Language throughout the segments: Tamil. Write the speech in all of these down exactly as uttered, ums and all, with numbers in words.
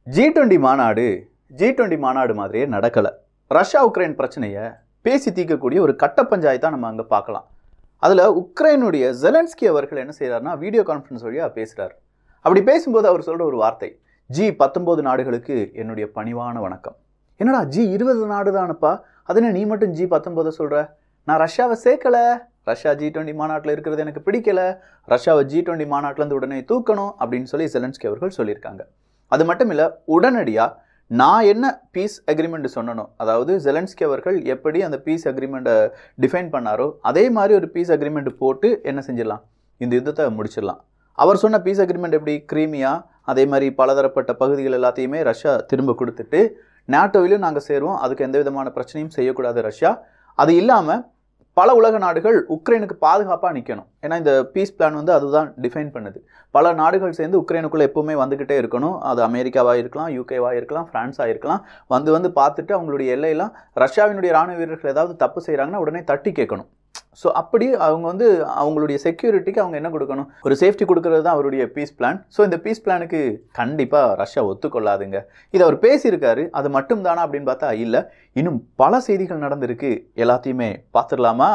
ஜி டுவெண்ட்டி மாநாடு ஜி டுவெண்ட்டி மாநாடு மாதிரியே நடக்கலை. ரஷ்யா உக்ரைன் பிரச்சனையை பேசி தீர்க்கக்கூடிய ஒரு கட்ட பஞ்சாயத்தாக நம்ம அங்கே பார்க்கலாம். அதில் உக்ரைனுடைய ஜெலன்ஸ்கி அவர்கள் என்ன செய்கிறாருன்னா வீடியோ கான்ஃபரன்ஸ் வழியாக பேசுகிறார். அப்படி பேசும்போது அவர் சொல்கிற ஒரு வார்த்தை, ஜி பத்தொம்போது நாடுகளுக்கு என்னுடைய பணிவான வணக்கம். என்னடா ஜி இருபது நாடு தானப்பா, அதுன்னு நீ மட்டும் ஜி பத்தொம்போதை சொல்கிற? நான் ரஷ்யாவை சேர்க்கலை, ரஷ்யா ஜி டுவெண்ட்டி மாநாட்டில் இருக்கிறது எனக்கு பிடிக்கல, ரஷ்யாவை ஜி டுவெண்ட்டி மாநாட்டிலேருந்து உடனே தூக்கணும் அப்படின்னு சொல்லி ஜெலன்ஸ்கி அவர்கள் சொல்லியிருக்காங்க. அது மட்டும் இல்லை, உடனடியாக நான் என்ன பீஸ் அக்ரிமெண்ட் சொன்னனோ, அதாவது ஜெலன்ஸ்கி அவர்கள் எப்படி அந்த பீஸ் அக்ரிமெண்ட்டை டிஃபைன் பண்ணாரோ அதே மாதிரி ஒரு பீஸ் அக்ரிமெண்ட் போட்டு என்ன செஞ்சிடலாம், இந்த யுத்தத்தை முடிச்சிடலாம். அவர் சொன்ன பீஸ் அக்ரிமெண்ட் எப்படி, கிரீமியா அதே மாதிரி பலதரப்பட்ட பகுதிகள் எல்லாத்தையுமே ரஷ்யா திரும்ப கொடுத்துட்டு நாட்டோவிலும் நாங்கள் சேருவோம், அதுக்கு எந்த விதமான பிரச்சனையும் செய்யக்கூடாது ரஷ்யா. அது இல்லாமல் பல உலக நாடுகள் உக்ரைனுக்கு பாதுகாப்பாக நிற்கணும். ஏன்னா இந்த பீஸ் பிளான் வந்து அதுதான் டிஃபைன் பண்ணுது. பல நாடுகள் சேர்ந்து உக்ரைனுக்குள்ளே எப்போவுமே வந்துக்கிட்டே இருக்கணும். அது அமெரிக்காவாக இருக்கலாம், யூகேவாக இருக்கலாம், ஃப்ரான்ஸாக இருக்கலாம். வந்து வந்து பார்த்துட்டு அவங்களுடைய எல்லையெல்லாம் ரஷ்யாவினுடைய ராணுவ வீரர்கள் ஏதாவது தப்பு செய்கிறாங்கன்னா உடனே தட்டி கேட்கணும். ஸோ அப்படி அவங்க வந்து அவங்களுடைய செக்யூரிட்டிக்கு அவங்க என்ன கொடுக்கணும், ஒரு சேஃப்டி கொடுக்கறது தான் அவருடைய பீஸ் பிளான். ஸோ இந்த பீஸ் பிளானுக்கு கண்டிப்பாக ரஷ்யா ஒத்துக்கொள்ளாதுங்க. இது அவர் பேசியிருக்காரு, அது மட்டும் தானா அப்படின்னு பார்த்தா இல்லை, இன்னும் பல செய்திகள் நடந்திருக்கு. எல்லாத்தையுமே பார்த்துடலாமா?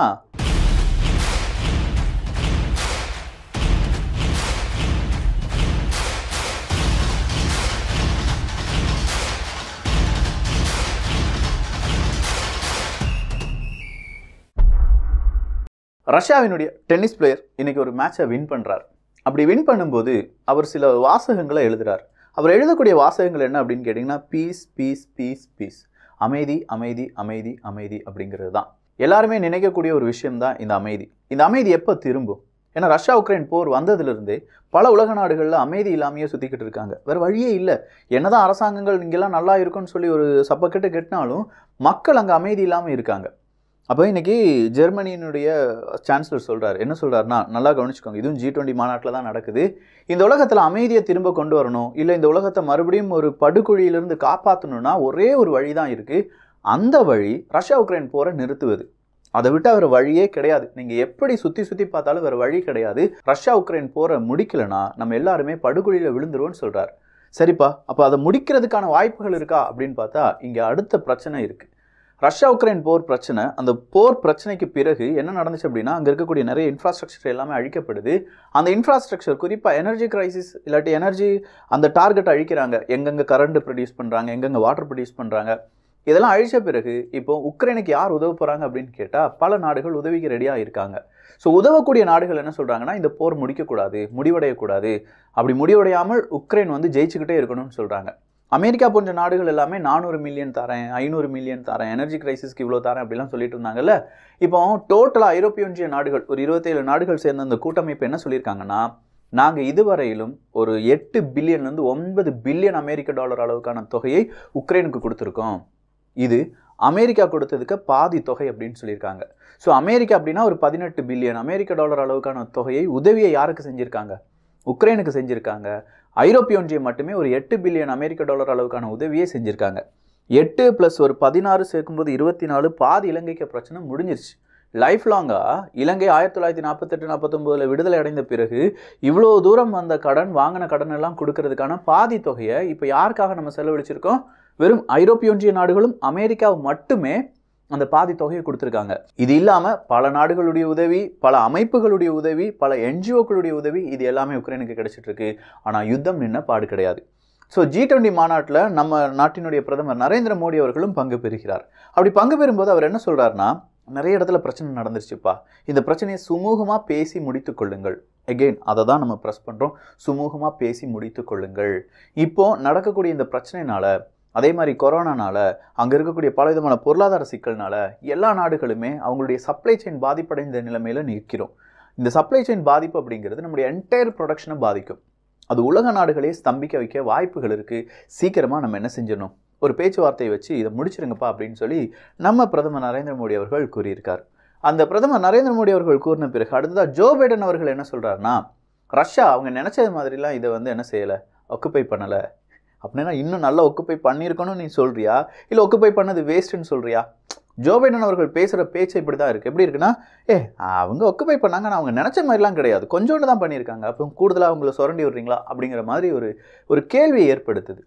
ரஷ்யாவினுடைய டென்னிஸ் பிளேயர் இன்னைக்கு ஒரு மேட்சை வின் பண்ணுறார். அப்படி வின் பண்ணும்போது அவர் சில வாசகங்களை எழுதுகிறார். அவர் எழுதக்கூடிய வாசகங்கள் என்ன அப்படின்னு கேட்டிங்கன்னா, பீஸ் பீஸ் பீஸ் பீஸ், அமைதி அமைதி அமைதி அமைதி அப்படிங்கிறது தான். எல்லாருமே நினைக்கக்கூடிய ஒரு விஷயம்தான் இந்த அமைதி. இந்த அமைதி எப்போ திரும்பும்? ஏன்னா ரஷ்யா உக்ரைன் போர் வந்ததுலேருந்தே பல உலக நாடுகளில் அமைதி இல்லாமையே சுற்றிக்கிட்டு இருக்காங்க. வேறு வழியே இல்லை. என்னதான் அரசாங்கங்கள் இங்கெல்லாம் நல்லா இருக்குன்னு சொல்லி ஒரு சப்பக்கெட்டு கெட்டினாலும் மக்கள் அங்கே அமைதி இல்லாமல் இருக்காங்க. அப்போ இன்றைக்கி ஜெர்மனியினுடைய சான்சலர் சொல்கிறார், என்ன சொல்கிறாருன்னா, நல்லா கவனிச்சுக்கோங்க, இதுவும் ஜி டுவெண்ட்டி மாநாட்டில் தான் நடக்குது. இந்த உலகத்தில் அமைதியை திரும்ப கொண்டு வரணும், இல்லை இந்த உலகத்தை மறுபடியும் ஒரு படுகுழியிலிருந்து காப்பாற்றணும்னா ஒரே ஒரு வழி தான் இருக்குது. அந்த வழி ரஷ்யா உக்ரைன் போரை நிறுத்துவது. அதை விட்டு வேறு வழியே கிடையாது. நீங்கள் எப்படி சுற்றி சுற்றி பார்த்தாலும் வேறு வழி கிடையாது. ரஷ்யா உக்ரைன் போரை முடிக்கலைன்னா நம்ம எல்லாருமே படுகுழியில் விழுந்துருவோன்னு சொல்கிறார். சரிப்பா, அப்போ அதை முடிக்கிறதுக்கான வாய்ப்புகள் இருக்கா அப்படின்னு பார்த்தா இங்கே அடுத்த பிரச்சனை இருக்குது. ரஷ்யா உக்ரைன் போர் பிரச்சனை, அந்த போர் பிரச்சனைக்கு பிறகு என்ன நடந்துச்சு அப்படின்னா, அங்கே இருக்கக்கூடிய நிறைய இன்ஃப்ராஸ்ட்ரக்சர் எல்லாமே அழிக்கப்படுது. அந்த இன்ஃப்ராஸ்ட்ரக்சர் குறிப்பாக எனர்ஜி கிரைசிஸ் இல்லாட்டி எனர்ஜி அந்த டார்கெட் அழிக்கிறாங்க. எங்கெங்கே கரண்ட் ப்ரொடியூஸ் பண்ணுறாங்க, எங்கெங்கே வாட்டர் ப்ரொடியூஸ் பண்ணுறாங்க, இதெல்லாம் அழிச்ச பிறகு இப்போ உக்ரைனுக்கு யார் உதவ போகிறாங்க அப்படின்னு கேட்டால் பல நாடுகள் உதவிக்கு ரெடியாக இருக்காங்க. ஸோ உதவக்கூடிய நாடுகள் என்ன சொல்கிறாங்கன்னா, இந்த போர் முடிக்கக்கூடாது, முடிவடையக்கூடாது, அப்படி முடிவடையாமல் உக்ரைன் வந்து ஜெயிச்சுக்கிட்டே இருக்கணும்னு சொல்கிறாங்க. அமெரிக்கா போன்ற நாடுகள் எல்லாமே நானூறு மில்லியன் தரேன், ஐநூறு மில்லியன் தரேன், எனர்ஜி கிரைசிஸ்க்கு இவ்வளோ தரேன் அப்படிலாம் சொல்லிட்டு இருந்தாங்கல்ல. இப்போ டோட்டலாக ஐரோப்பிய ஒன்றிய நாடுகள் ஒரு இருபத்தேழு நாடுகள் சேர்ந்த அந்த கூட்டமைப்பு என்ன சொல்லியிருக்காங்கன்னா, நாங்கள் இதுவரையிலும் ஒரு எட்டு பில்லியன்லேருந்து ஒன்பது பில்லியன் அமெரிக்க டாலர் அளவுக்கான தொகையை உக்ரைனுக்கு கொடுத்துருக்கோம். இது அமெரிக்கா கொடுத்ததுக்கு பாதி தொகை அப்படின்னு சொல்லியிருக்காங்க. ஸோ அமெரிக்கா அப்படின்னா ஒரு பதினெட்டு பில்லியன் அமெரிக்க டாலர் அளவுக்கான தொகையை உதவியை யாருக்கு செஞ்சுருக்காங்க, உக்ரைனுக்கு செஞ்சுருக்காங்க. ஐரோப்பிய ஒன்றியம் மட்டுமே ஒரு எட்டு பில்லியன் அமெரிக்க டாலர் அளவுக்கான உதவியே செஞ்சுருக்காங்க. எட்டு ப்ளஸ் ஒரு பதினாறு சேர்க்கும்போது இருபத்தி நாலு, பாதி இலங்கைக்கு பிரச்சனை முடிஞ்சிருச்சு. லைஃப் லாங்காக இலங்கை ஆயிரத்தி தொள்ளாயிரத்தி நாற்பத்தெட்டு நாற்பத்தொம்போதில் விடுதலை அடைந்த பிறகு இவ்வளோ தூரம் வந்த கடன், வாங்கின கடன் எல்லாம் கொடுக்கறதுக்கான பாதி தொகையை இப்போ யாருக்காக நம்ம செலவழிச்சிருக்கோம்? வெறும் ஐரோப்பிய ஒன்றிய நாடுகளும் அமெரிக்காவும் மட்டுமே அந்த பாதி தொகையை கொடுத்துருக்காங்க. இது இல்லாமல் பல நாடுகளுடைய உதவி, பல அமைப்புகளுடைய உதவி, பல என்ஜிஓக்களுடைய உதவி, இது எல்லாமே உக்ரைனுக்கு கிடைச்சிட்டு இருக்கு. ஆனால் யுத்தம் நின்ன பாடு கிடையாது. ஸோ ஜி டுவெண்ட்டி மாநாட்டில் நம்ம நாட்டினுடைய பிரதமர் நரேந்திர மோடி அவர்களும் பங்கு பெறுகிறார். அப்படி பங்கு பெறும்போது அவர் என்ன சொல்கிறாருன்னா, நிறைய இடத்துல பிரச்சனை நடந்துருச்சுப்பா, இந்த பிரச்சனையை சுமூகமாக பேசி முடித்து கொள்ளுங்கள். எகெயின் அதை தான் நம்ம ப்ரெஸ் பண்ணுறோம், சுமூகமாக பேசி முடித்து கொள்ளுங்கள். இப்போது நடக்கக்கூடிய இந்த பிரச்சனைனால, அதே மாதிரி கொரோனானால, அங்கே இருக்கக்கூடிய பல விதமான பொருளாதார சிக்கல்னால எல்லா நாடுகளுமே அவங்களுடைய சப்ளை செயின் பாதிப்படைந்த நிலைமையில் நிற்கிறோம். இந்த சப்ளை செயின் பாதிப்பு அப்படிங்கிறது நம்முடைய என்டையர் ப்ரொடக்ஷனை பாதிக்கும். அது உலக நாடுகளே ஸ்தம்பிக்க வைக்க வாய்ப்புகள் இருக்குது. சீக்கிரமாக நம்ம என்ன செஞ்சிடணும், ஒரு பேச்சுவார்த்தையை வச்சு இதை முடிச்சிருங்கப்பா அப்படின்னு சொல்லி நம்ம பிரதமர் நரேந்திர மோடி அவர்கள் கூறியிருக்கார். அந்த பிரதமர் நரேந்திர மோடி அவர்கள் கூறின பிறகு அடுத்ததாக ஜோ பைடன் அவர்கள் என்ன சொல்கிறாருன்னா, ரஷ்யா அவங்க நினச்சது மாதிரிலாம் இதை வந்து என்ன செய்யலை, ஆக்குபை பண்ணலை அப்படின்னா இன்னும் நல்லா ஒக்குப்பை பண்ணியிருக்கணும்னு நீ சொல்கிறியா, இல்லை ஒக்குப்பை பண்ணது வேஸ்ட்டுன்னு சொல்கிறியா? ஜோ பைடன் அவர்கள் பேசுகிற பேச்சு இப்படி தான் இருக்குது. எப்படி இருக்குன்னா, ஏ அவங்க ஒக்குப்பை பண்ணாங்க, நான் அவங்க நினச்ச மாதிரிலாம் கிடையாது, கொஞ்சோண்டு தான் பண்ணியிருக்காங்க, அப்போ கூடுதலாக அவங்கள சுரண்டி விடுறீங்களா அப்படிங்கிற மாதிரி ஒரு ஒரு கேள்வியை ஏற்படுத்துது.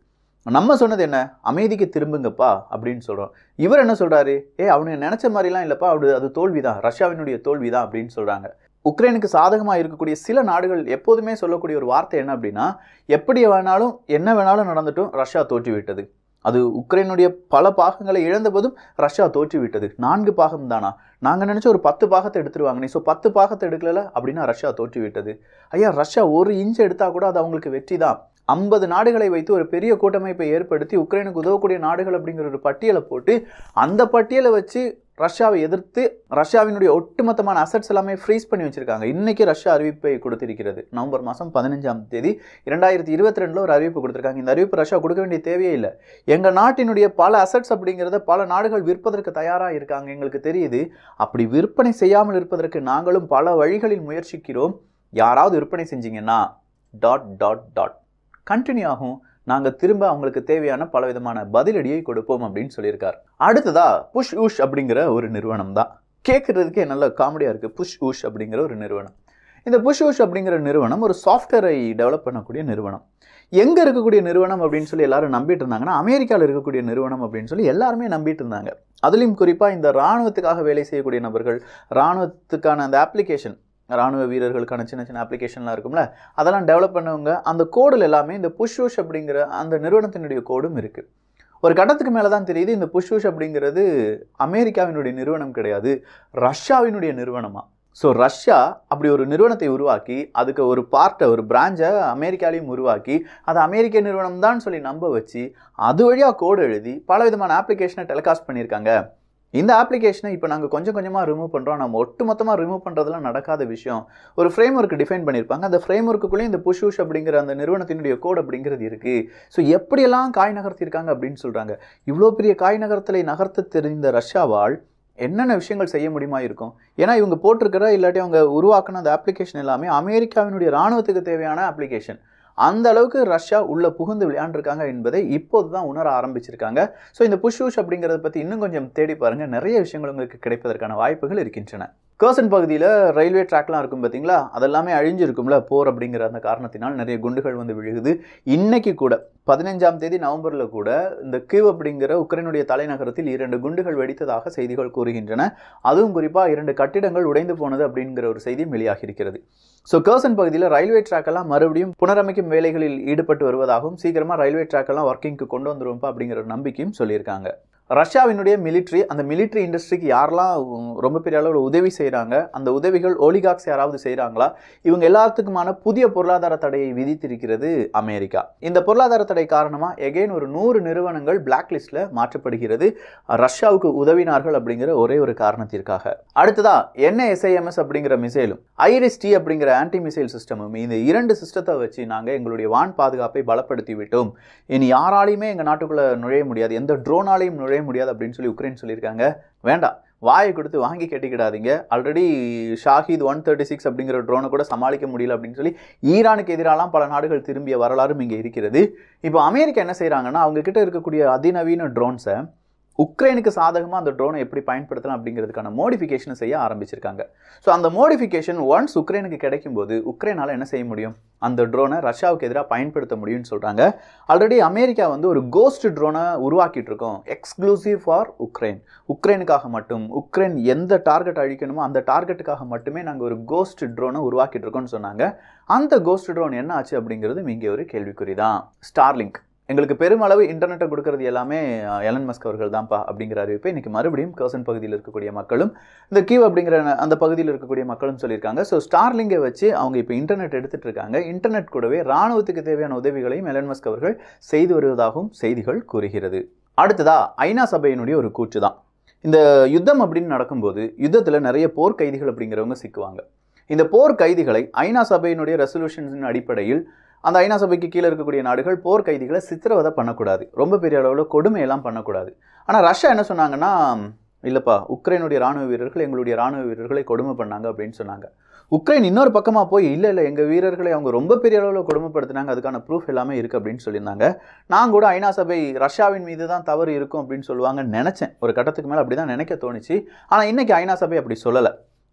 நம்ம சொன்னது என்ன, அமைதிக்கு திரும்புங்கப்பா அப்படின்னு சொல்கிறோம். இவர் என்ன சொல்கிறாரு, ஏ அவனு நினச்ச மாதிரிலாம் இல்லைப்பா, அப்படி அது தோல்விதான், ரஷ்யாவினுடைய தோல்விதான் அப்படின்னு சொல்கிறாங்க. உக்ரைனுக்கு சாதகமாக இருக்கக்கூடிய சில நாடுகள் எப்போதுமே சொல்லக்கூடிய ஒரு வார்த்தை என்ன அப்படின்னா, எப்படி வேணாலும் என்ன வேணாலும் நடந்துட்டும் ரஷ்யா தோற்றுவிட்டது. அது உக்ரைனுடைய பல பாகங்களை இழந்த போதும் ரஷ்யா தோற்றுவிட்டது. நான்கு பாகம் தானா, நாங்கள் நினச்ச ஒரு பத்து பாகத்தை எடுத்துருவாங்க, நீ ஸோ பத்து பாகத்தை எடுக்கல அப்படின்னா ரஷ்யா தோற்றுவிட்டது. ஐயா, ரஷ்யா ஒரு இன்ச் எடுத்தால் கூட அது அவங்களுக்கு வெற்றி தான். ஐம்பது நாடுகளை வைத்து ஒரு பெரிய கூட்டமைப்பை ஏற்படுத்தி உக்ரைனுக்கு உதவக்கூடிய நாடுகள் அப்படிங்கிற ஒரு பட்டியலை போட்டு அந்த பட்டியலை வச்சு ரஷ்யாவை எதிர்த்து ரஷ்யாவினுடைய ஒட்டுமொத்தமான அசட்ஸ் எல்லாமே ஃப்ரீஸ் பண்ணி வச்சிருக்காங்க. இன்னைக்கு ரஷ்யா அறிவிப்பை கொடுத்திருக்கிறது. நவம்பர் மாதம் பதினஞ்சாம் தேதி இரண்டாயிரத்தி இருபத்தி ரெண்டுல ஒரு அறிவிப்பு கொடுத்திருக்காங்க. இந்த அறிவிப்பு ரஷ்யா கொடுக்க வேண்டிய தேவையே இல்லை. எங்க நாட்டினுடைய பல அசட்ஸ் அப்படிங்கிறத பல நாடுகள் விற்பதற்கு தயாராக இருக்காங்க, எங்களுக்கு தெரியுது. அப்படி விற்பனை செய்யாமல் இருப்பதற்கு நாங்களும் பல வழிகளில் முயற்சிக்கிறோம். யாராவது விற்பனை செஞ்சீங்கன்னா டாட் டாட் டாட் கண்டினியூ ஆகும், நாங்கள் திரும்ப அவங்களுக்கு தேவையான பலவிதமான பதிலடியை கொடுப்போம் அப்படின்னு சொல்லியிருக்காரு. அடுத்ததா புஷ் ஊஷ் அப்படிங்கிற ஒரு நிறுவனம் தான். கேட்கறதுக்கே நல்ல காமெடியாக இருக்குது. புஷ் ஊஷ் அப்படிங்கிற ஒரு நிறுவனம். இந்த புஷ் ஊஷ் அப்படிங்கிற நிறுவனம் ஒரு சாஃப்ட்வேரை டெவலப் பண்ணக்கூடிய நிறுவனம். எங்கே இருக்கக்கூடிய நிறுவனம் அப்படின்னு சொல்லி எல்லாரும் நம்பிட்டு இருந்தாங்கன்னா, அமெரிக்காவில் இருக்கக்கூடிய நிறுவனம் அப்படின்னு சொல்லி எல்லாருமே நம்பிட்டு இருந்தாங்க. அதுலேயும் குறிப்பாக இந்த இராணுவத்துக்காக வேலை செய்யக்கூடிய நபர்கள், இராணுவத்துக்கான அந்த அப்ளிகேஷன், ராணுவ வீரர்களுக்கான சின்ன சின்ன அப்ளிகேஷன்லாம் இருக்கும்ல, அதெல்லாம் டெவலப் பண்ணவங்க அந்த கோடில் எல்லாமே இந்த புஷ் ஊஷ் அப்படிங்கிற அந்த நிறுவனத்தினுடைய கோடும் இருக்குது. ஒரு கட்டத்துக்கு மேலே தான் தெரியுது இந்த புஷ் ஊஷ் அப்படிங்கிறது அமெரிக்காவினுடைய நிறுவனம் கிடையாது, ரஷ்யாவினுடைய நிறுவனமாக. ஸோ ரஷ்யா அப்படி ஒரு நிறுவனத்தை உருவாக்கி அதுக்கு ஒரு பார்ட்டை, ஒரு பிரான்ச்சை அமெரிக்காலையும் உருவாக்கி அதை அமெரிக்க நிறுவனம் தான் சொல்லி நம்ப வச்சு அது வழியாக கோடு எழுதி பல விதமான ஆப்ளிகேஷனை டெலிகாஸ்ட் பண்ணியிருக்காங்க. இந்த ஆப்ளிகேஷனை இப்போ நாங்கள் கொஞ்சம் கொஞ்சமாக ரிமூவ் பண்ணுறோம். நம்ம ஒட்டு மொத்தமாக ரிமூவ் பண்ணுறதுலாம் நடக்காத விஷயம். ஒரு ஃப்ரேம் ஒர்க் டிஃபைன் பண்ணியிருப்பாங்க. அந்த ஃப்ரேம் ஒர்க்குள்ளேயும் இந்த புஷ் ஊஷ் அப்படிங்கிற அந்த நிறுவனத்தினுடைய கோட் அப்படிங்கிறது இருக்குது. ஸோ எப்படியெல்லாம் காய் நகர்த்தியிருக்காங்க அப்படின்னு சொல்கிறாங்க. இவ்வளோ பெரிய காய் நகர்த்தலை நகர்த்த தெரிந்த ரஷ்யாவால் என்னென்ன விஷயங்கள் செய்ய முடியுமா இருக்கும்? ஏன்னா இவங்க போட்டிருக்கிற இல்லாட்டி அவங்க உருவாக்கின அந்த அப்ளிகேஷன் எல்லாமே அமெரிக்காவினுடைய இராணுவத்துக்கு தேவையான அப்ளிகேஷன். அந்த அளவுக்கு ரஷ்யா உள்ள புகுந்து விளையாண்டுருக்காங்க என்பதை இப்போது தான் உணர ஆரம்பிச்சிருக்காங்க. ஸோ இந்த புஷ் ஊஷ் அப்படிங்கிறத பற்றி இன்னும் கொஞ்சம் தேடி பாருங்கள், நிறைய விஷயங்கள் உங்களுக்கு கிடைப்பதற்கான வாய்ப்புகள் இருக்கின்றன. கர்சன் பகுதியில் ரயில்வே ட்ராக்லாம் இருக்கும் பார்த்தீங்களா, அதெல்லாமே அழிஞ்சிருக்கும்ல போர் அப்படிங்கிற அந்த காரணத்தினால் நிறைய குண்டுகள் வந்து விழுகுது. இன்னைக்கு கூட பதினைஞ்சாம் தேதி நவம்பரில் கூட இந்த கீவ் அப்படிங்கிற உக்ரைனுடைய தலைநகரத்தில் இரண்டு குண்டுகள் வெடித்ததாக செய்திகள் கூறுகின்றன. அதுவும் குறிப்பாக இரண்டு கட்டிடங்கள் உடைந்து போனது அப்படிங்கிற ஒரு செய்தியும் வெளியாகி இருக்கிறது. ஸோ கர்சன் பகுதியில் ரயில்வே ட்ராக்கெல்லாம் மறுபடியும் புனரமைக்கும் வேலைகளில் ஈடுபட்டு வருவதாகவும் சீக்கிரமாக ரயில்வே ட்ராக்கெல்லாம் ஒர்க்கிங்க்கு கொண்டு வந்துருவோம்ப்பா அப்படிங்கிற ஒரு நம்பிக்கையும் சொல்லியிருக்காங்க. ரஷ்யாவினுடைய மிலிட்ரி, அந்த மிலிட்ரி இண்டஸ்ட்ரிக்கு யாரெல்லாம் ரொம்ப பெரிய அளவில் உதவி செய்கிறாங்க, அந்த உதவிகள் ஓலிகாக்ஸ் யாராவது செய்கிறாங்களா, இவங்க எல்லாத்துக்குமான புதிய பொருளாதார தடையை விதித்திருக்கிறது அமெரிக்கா. இந்த பொருளாதார தடை காரணமாக எகெயின் ஒரு நூறு நிறுவனங்கள் பிளாக் லிஸ்ட்டில் மாற்றப்படுகிறது, ரஷ்யாவுக்கு உதவினார்கள் அப்படிங்கிற ஒரே ஒரு காரணத்திற்காக. அடுத்ததா என்ஏஎஸ்ஐஎம்எஸ் அப்படிங்கிற மிசைலும் ஐரிஸ்-டி அப்படிங்கிற ஆன்டி மிசைல் சிஸ்டமும், இந்த இரண்டு சிஸ்டத்தை வச்சு நாங்கள் எங்களுடைய வான் பாதுகாப்பை பலப்படுத்தி விட்டோம், இனி யாராலையுமே எங்கள் நாட்டுக்குள்ளே நுழைய முடியாது, எந்த ட்ரோனாலையும் நுழைய முடியாது அப்படின்னு சொல்லி உக்ரைன் சொல்லியிருக்காங்க. வேண்டாம், வாயை கொடுத்து வாங்கி கட்டிக்கிடாதீங்க. Already Shahed one thirty six அப்படிங்கிற ட்ரோனை கூட சமாளிக்க முடியல அப்படின்னு சொல்லி ஈரானுக்கு எதிராலாம் பல நாடுகள் திரும்பிய வரலாறும் இங்கே இருக்கிறது. இப்போ அமெரிக்கா என்ன செய்கிறாங்கன்னா, அவங்க கிட்ட இருக்கக்கூடிய அதிநவீன ட்ரோன்ஸை உக்ரைனுக்கு சாதகமாக அந்த ட்ரோனை எப்படி பயன்படுத்தலாம் அப்படிங்கிறதுக்கான மோடிஃபிகேஷனை செய்ய ஆரம்பிச்சிருக்காங்க. ஸோ அந்த மோடிஃபிகேஷன் ஒன்ஸ் உக்ரைனுக்கு கிடைக்கும் போது உக்ரைனால் என்ன செய்ய முடியும், அந்த ட்ரோனை ரஷ்யாவுக்கு எதிராக பயன்படுத்த முடியும்னு சொல்கிறாங்க. ஆல்ரெடி அமெரிக்கா வந்து ஒரு கோஸ்ட் ட்ரோனை உருவாக்கிட்டு இருக்கோம், எக்ஸ்க்ளூசிவ் ஃபார் உக்ரைன், உக்ரைனுக்காக மட்டும், உக்ரைன் எந்த டார்கெட் அழிக்கணுமோ அந்த டார்கெட்டுக்காக மட்டுமே நாங்கள் ஒரு கோஸ்ட் ட்ரோனை உருவாக்கிட்டு இருக்கோம்னு சொன்னாங்க. அந்த கோஸ்ட் ட்ரோன் என்ன ஆச்சு அப்படிங்கிறது இங்கே ஒரு கேள்விக்குறி தான். ஸ்டார்லிங்க் எங்களுக்கு பெருமளவு இன்டர்நெட்டை கொடுக்கறது எல்லாமே எலன் மஸ்க் அவர்கள் தான்ப்பா அப்படிங்கிற அறிவிப்பை இன்றைக்கி மறுபடியும் கர்சன் பகுதியில் இருக்கக்கூடிய மக்களும் இந்த கீவ் அப்படிங்கிற அந்த பகுதியில் இருக்கக்கூடிய மக்களும் சொல்லியிருக்காங்க. ஸோ ஸ்டார்லிங்கை வச்சு அவங்க இப்போ இன்டர்நெட் எடுத்துகிட்டு இருக்காங்க. இன்டர்நெட் கூடவே இராணுவத்துக்கு தேவையான உதவிகளையும் எலன் மஸ்க் அவர்கள் செய்து வருவதாகவும் செய்திகள் கூறுகிறது. அடுத்ததா ஐநா சபையினுடைய ஒரு கூற்று தான். இந்த யுத்தம் அப்படின்னு நடக்கும்போது யுத்தத்தில் நிறைய போர் கைதிகள் அப்படிங்கிறவங்க சிக்குவாங்க. இந்த போர் கைதிகளை ஐநா சபையினுடைய ரெசல்யூஷன்ஸின் அடிப்படையில் அந்த ஐநா சபைக்கு கீழே இருக்கக்கூடிய நாடுகள் போர் கைதிகளை சித்திரவதை பண்ணக்கூடாது, ரொம்ப பெரிய அளவில் கொடுமையெல்லாம் பண்ணக்கூடாது. ஆனால் ரஷ்யா என்ன சொன்னாங்கன்னா, இல்லைப்பா உக்ரைனுடைய ராணுவ வீரர்கள் எங்களுடைய ராணுவ வீரர்களை கொடுமை பண்ணாங்க அப்படின்னு சொன்னாங்க. உக்ரைன் இன்னொரு பக்கமாக போய் இல்லை இல்லை எங்கள் வீரர்களை அவங்க ரொம்ப பெரிய அளவில் கொடுமைப்படுத்தினாங்க, அதுக்கான ப்ரூஃப் எல்லாமே இருக்குது அப்படின்னு சொல்லியிருந்தாங்க. நான் கூட ஐநா சபை ரஷ்யாவின் மீது தான் தவறு இருக்கும் அப்படின்னு சொல்லுவாங்கன்னு நினச்சேன். ஒரு கட்டத்துக்கு மேலே அப்படி தான் நினைக்க தோணுச்சு. ஆனால் இன்றைக்கி ஐநா சபை அப்படி சொல்லலை.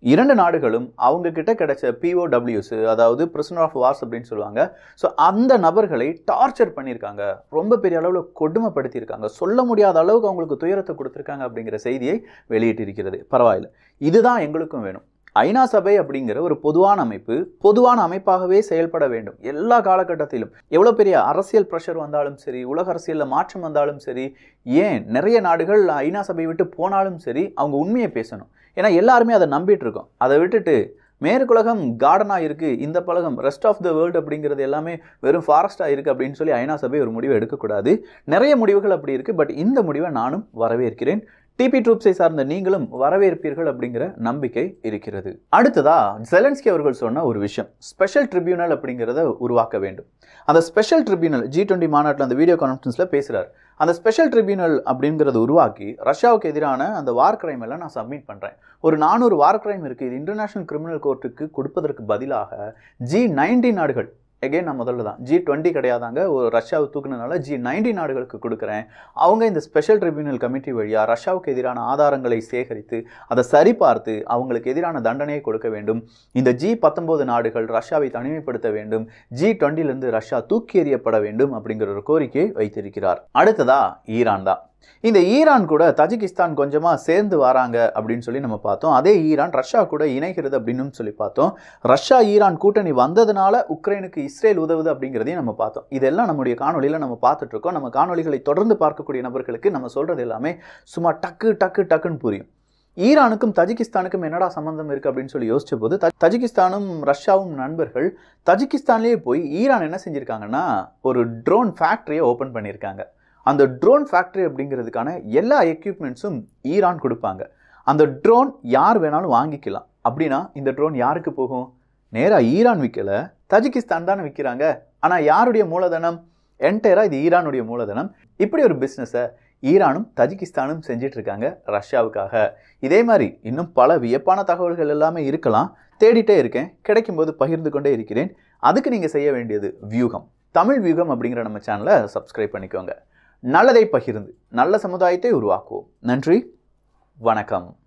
இரண்டு நாடுகளும் அவங்க கிட்ட கிடைச்ச P O Ws, அதாவது பிரிசனர் ஆஃப் வார்ஸ் அப்படின்னு சொல்லுவாங்க. ஸோ அந்த நபர்களை டார்ச்சர் பண்ணியிருக்காங்க, ரொம்ப பெரிய அளவில் கொடுமைப்படுத்தியிருக்காங்க, சொல்ல முடியாத அளவுக்கு அவங்களுக்கு துயரத்தை கொடுத்துருக்காங்க அப்படிங்கிற செய்தியை வெளியிட்டிருக்கிறது. பரவாயில்ல, இதுதான் எங்களுக்கும் வேணும். ஐநா சபை அப்படிங்கிற ஒரு பொதுவான அமைப்பு பொதுவான அமைப்பாகவே செயல்பட வேண்டும். எல்லா காலகட்டத்திலும் எவ்வளோ பெரிய அரசியல் ப்ரெஷர் வந்தாலும் சரி, உலக அரசியலில் மாற்றம் வந்தாலும் சரி, ஏன் நிறைய நாடுகள் ஐநா சபை விட்டு போனாலும் சரி, அவங்க உண்மையை பேசணும். ஏன்னா எல்லாருமே அதை நம்பிட்டு இருக்கோம். அதை விட்டுட்டு மேற்குலகம் கார்டனாக இருக்குது, இந்த பலகம் ரெஸ்ட் ஆஃப் த வேர்ல்டு அப்படிங்கிறது எல்லாமே வெறும் ஃபாரஸ்ட்டாக இருக்குது அப்படின்னு சொல்லி ஐநா சபை ஒரு முடிவை எடுக்கக்கூடாது. நிறைய முடிவுகள் அப்படி இருக்குது. பட் இந்த முடிவை நானும் வரவேற்கிறேன். டிபி ட்ரூப்ஸை சார்ந்த நீங்களும் வரவேற்பீர்கள் அப்படிங்கிற நம்பிக்கை இருக்கிறது. அடுத்ததா ஜெலன்ஸ்கி அவர்கள் சொன்ன ஒரு விஷயம், ஸ்பெஷல் ட்ரிபியூனல் அப்படிங்கிறத உருவாக்க வேண்டும். அந்த ஸ்பெஷல் ட்ரிபியூனல் ஜி டுவெண்ட்டி மாநாட்டில் அந்த வீடியோ கான்ஃபரன்ஸில் பேசுகிறார். அந்த ஸ்பெஷல் ட்ரிபியூனல் அப்படிங்கிறத உருவாக்கி ரஷ்யாவுக்கு எதிரான அந்த வார் கிரைம் எல்லாம் நான் சப்மிட் பண்ணுறேன். ஒரு நானூறு வார் கிரைம் இருக்குது, இது இன்டர்நேஷனல் கிரிமினல் கோர்ட்டுக்கு கொடுப்பதற்கு பதிலாக ஜி நைன்டீன் நாடுகள், எகெயின் நான் முதல்ல தான் ஜி டுவெண்ட்டி கிடையாதாங்க, ஒரு ரஷ்யாவை தூக்குனதுனால ஜி நைன்டீன் நாடுகளுக்கு கொடுக்குறேன். அவங்க இந்த ஸ்பெஷல் ட்ரிபியூனல் கமிட்டி வழியாக ரஷ்யாவுக்கு எதிரான ஆதாரங்களை சேகரித்து அதை சரிபார்த்து அவங்களுக்கு எதிரான தண்டனையை கொடுக்க வேண்டும். இந்த ஜி பத்தொன்பது நாடுகள் ரஷ்யாவை தனிமைப்படுத்த வேண்டும், ஜி டுவெண்ட்டிலிருந்து ரஷ்யா தூக்கி எறியப்பட வேண்டும் அப்படிங்கிற ஒரு கோரிக்கையை வைத்திருக்கிறார். அடுத்ததா ஈரான் தான். இந்த ஈரான் கூட தஜிகிஸ்தான் கொஞ்சமாக சேர்ந்து வராங்க அப்படின்னு சொல்லி நம்ம பார்த்தோம். அதே ஈரான் ரஷ்யா கூட இணைகிறது அப்படின்னு சொல்லி பார்த்தோம். ரஷ்யா ஈரான் கூட்டணி வந்ததுனால உக்ரைனுக்கு இஸ்ரேல் உதவுது அப்படிங்கிறதையும் நம்ம பார்த்தோம். இதெல்லாம் நம்முடைய காணொலியில் நம்ம பார்த்துட்டு இருக்கோம். நம்ம காணொலிகளை தொடர்ந்து பார்க்கக்கூடிய நபர்களுக்கு நம்ம சொல்றது எல்லாமே சும்மா டக்கு டக்கு டக்குன்னு புரியும். ஈரானுக்கும் தஜிகிஸ்தானுக்கும் என்னடா சம்பந்தம் இருக்குது அப்படின்னு சொல்லி யோசிச்ச போது, தஜிகிஸ்தானும் ரஷ்யாவும் நண்பர்கள். தஜிகிஸ்தான்லேயே போய் ஈரான் என்ன செஞ்சுருக்காங்கன்னா ஒரு ட்ரோன் ஃபேக்ட்ரியை ஓப்பன் பண்ணியிருக்காங்க. அந்த ட்ரோன் ஃபேக்ட்ரி அப்படிங்கிறதுக்கான எல்லா எக்யூப்மெண்ட்ஸும் ஈரான் கொடுப்பாங்க. அந்த ட்ரோன் யார் வேணாலும் வாங்கிக்கலாம். அப்படின்னா இந்த ட்ரோன் யாருக்கு போகும்? நேராக ஈரான் விற்கலை, தஜிகிஸ்தான் தானே விற்கிறாங்க. ஆனால் யாருடைய மூலதனம்? என்டையராக இது ஈரானுடைய மூலதனம். இப்படி ஒரு பிஸ்னஸை ஈரானும் தஜிகிஸ்தானும் செஞ்சிட்டு இருக்காங்க ரஷ்யாவுக்காக. இதே மாதிரி இன்னும் பல வியப்பான தகவல்கள் எல்லாமே இருக்கலாம். தேடிட்டே இருக்கேன், கிடைக்கும் போது பகிர்ந்து கொண்டே இருக்கிறேன். அதுக்கு நீங்கள் செய்ய வேண்டியது வியூகம், தமிழ் வியூகம் அப்படிங்கிற நம்ம சேனலை சப்ஸ்கிரைப் பண்ணிக்கோங்க. நல்லதை பகிர்ந்து நல்ல சமுதாயத்தை உருவாக்குவோம். நன்றி, வணக்கம்.